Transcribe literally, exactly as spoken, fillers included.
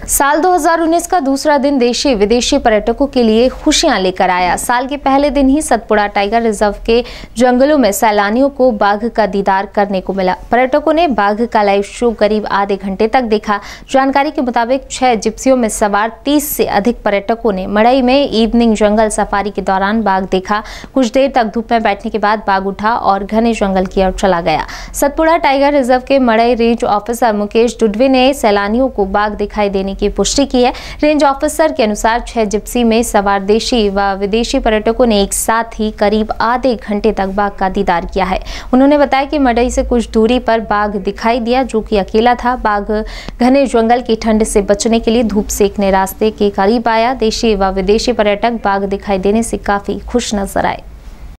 साल दो हज़ार उन्नीस का दूसरा दिन देशी विदेशी पर्यटकों के लिए खुशियां लेकर आया। साल के पहले दिन ही सतपुड़ा टाइगर रिजर्व के जंगलों में सैलानियों को बाघ का दीदार करने को मिला। पर्यटकों ने बाघ का लाइव शो करीब आधे घंटे तक देखा। जानकारी के मुताबिक छह जिप्सियों में सवार तीस से अधिक पर्यटकों ने मड़ई में इवनिंग जंगल सफारी के दौरान बाघ देखा। कुछ देर तक धूप में बैठने के बाद बाघ उठा और घने जंगल की ओर चला गया। सतपुड़ा टाइगर रिजर्व के मड़ई रेंज ऑफिसर मुकेश डुडवे ने सैलानियों को बाघ दिखाई देने की पुष्टि की है। रेंज ऑफिसर के अनुसार छह जिप्सी में सवार देशी व विदेशी पर्यटकों ने एक साथ ही करीब आधे घंटे तक बाघ का दीदार किया है। उन्होंने बताया कि मड़ई से कुछ दूरी पर बाघ दिखाई दिया, जो कि अकेला था। बाघ घने जंगल की ठंड से बचने के लिए धूप सेकने रास्ते के करीब आया। देशी व विदेशी पर्यटक बाघ दिखाई देने से काफी खुश नजर आए।